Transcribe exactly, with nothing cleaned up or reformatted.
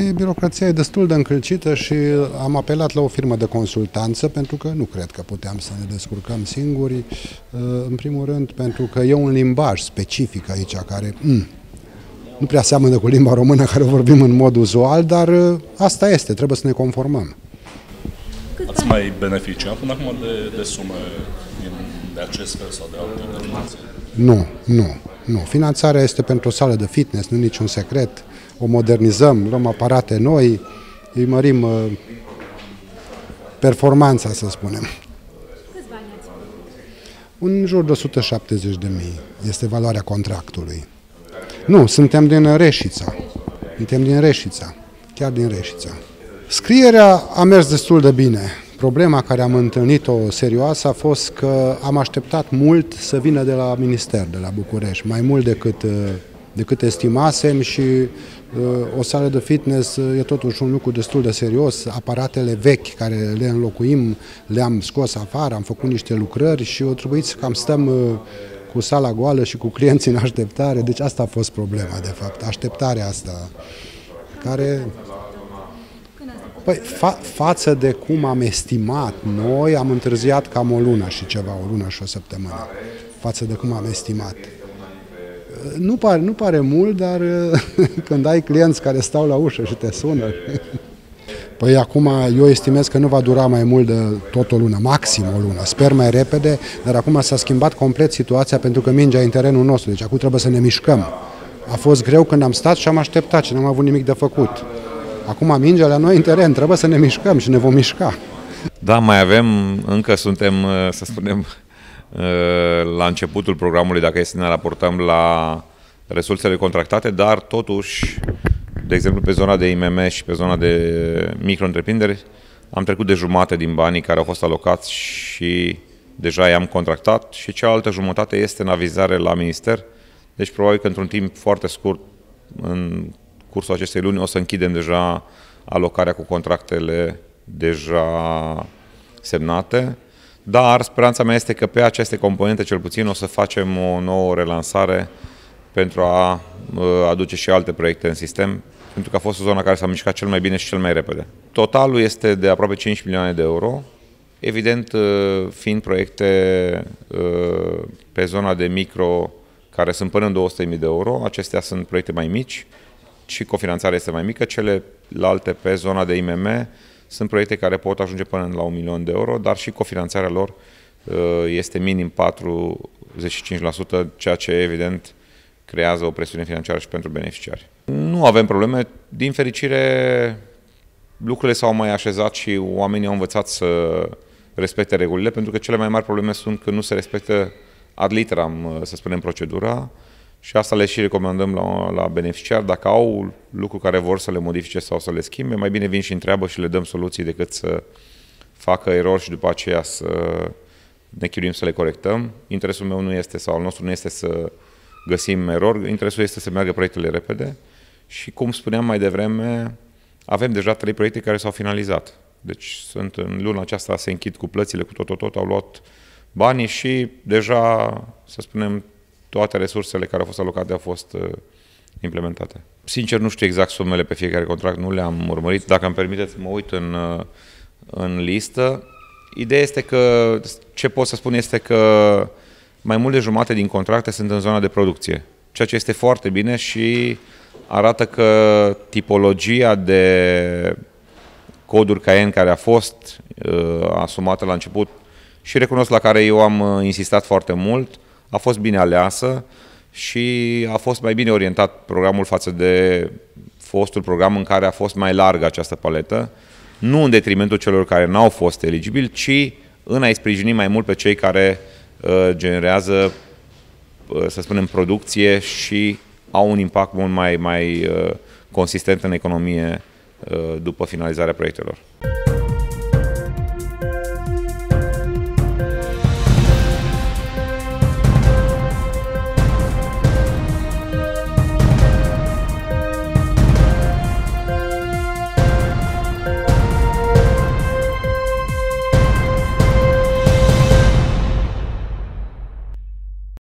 E, birocrația e destul de încălcită și am apelat la o firmă de consultanță pentru că nu cred că puteam să ne descurcăm singuri. În primul rând pentru că e un limbaj specific aici care mm, nu prea seamănă cu limba română care o vorbim în mod uzual, dar asta este, trebuie să ne conformăm. Ați mai beneficiat până acum de, de sume de acest fel sau de alte finanțe? Nu, nu, nu. Finanțarea este pentru o sală de fitness, nu niciun secret. O modernizăm, luăm aparate noi, îi mărim uh, performanța, să spunem. Câți bani ați? În jur de o sută șaptezeci de mii este valoarea contractului. Nu, suntem din Reșița. Suntem din Reșița, chiar din Reșița. Scrierea a mers destul de bine. Problema care am întâlnit-o serioasă a fost că am așteptat mult să vină de la minister, de la București, mai mult decât, decât estimasem și uh, o sală de fitness e totuși un lucru destul de serios. Aparatele vechi care le înlocuim le-am scos afară, am făcut niște lucrări și o trebuit să cam stăm uh, cu sala goală și cu clienții în așteptare. Deci asta a fost problema, de fapt, așteptarea asta, care... Păi, fa față de cum am estimat noi, am întârziat cam o lună și ceva, o lună și o săptămână, față de cum am estimat. Nu pare, nu pare mult, dar când ai clienți care stau la ușă și te sună... Păi acum eu estimez că nu va dura mai mult de tot o lună, maxim o lună, sper mai repede, dar acum s-a schimbat complet situația pentru că mingea e în terenul nostru, deci acum trebuie să ne mișcăm. A fost greu când am stat și am așteptat și n-am avut nimic de făcut. Acum mingea la noi în teren, trebuie să ne mișcăm și ne vom mișca. Da, mai avem, încă suntem, să spunem, la începutul programului, dacă este să ne raportăm la resursele contractate, dar totuși, de exemplu, pe zona de I M M și pe zona de micro-întreprinderi, am trecut de jumate din banii care au fost alocați și deja i-am contractat și cealaltă jumătate este în avizare la minister. Deci probabil că într-un timp foarte scurt, în cursul acestei luni, o să închidem deja alocarea cu contractele deja semnate, dar speranța mea este că pe aceste componente, cel puțin, o să facem o nouă relansare pentru a aduce și alte proiecte în sistem, pentru că a fost o zonă care s-a mișcat cel mai bine și cel mai repede. Totalul este de aproape cinci milioane de euro, evident fiind proiecte pe zona de micro, care sunt până în două sute de mii de euro, acestea sunt proiecte mai mici, și cofinanțarea este mai mică, celelalte pe zona de I M M sunt proiecte care pot ajunge până la un milion de euro, dar și cofinanțarea lor este minim patruzeci și cinci la sută, ceea ce evident creează o presiune financiară și pentru beneficiari. Nu avem probleme, din fericire lucrurile s-au mai așezat și oamenii au învățat să respecte regulile, pentru că cele mai mari probleme sunt că nu se respectă ad literam, să spunem, procedura. Și asta le și recomandăm la, la beneficiari. Dacă au lucruri care vor să le modifice sau să le schimbe, mai bine vin și întreabă și le dăm soluții decât să facă erori și după aceea să ne chinuim să le corectăm. Interesul meu nu este, sau al nostru nu este să găsim erori, interesul este să meargă proiectele repede și, cum spuneam mai devreme, avem deja trei proiecte care s-au finalizat. Deci sunt în luna aceasta, se închid cu plățile, cu tot, tot, tot, au luat banii și deja, să spunem, toate resursele care au fost alocate au fost uh, implementate. Sincer, nu știu exact sumele pe fiecare contract, nu le-am urmărit. Dacă îmi permiteți, mă uit în, uh, în listă. Ideea este că, ce pot să spun este că mai mult de jumate din contracte sunt în zona de producție, ceea ce este foarte bine și arată că tipologia de coduri Cayenne care a fost uh, asumată la început și recunosc la care eu am uh, insistat foarte mult, a fost bine aleasă și a fost mai bine orientat programul față de fostul program în care a fost mai largă această paletă, nu în detrimentul celor care n-au fost eligibili, ci în a-i sprijini mai mult pe cei care uh, generează, uh, să spunem, producție și au un impact mult mai, mai uh, consistent în economie uh, după finalizarea proiectelor.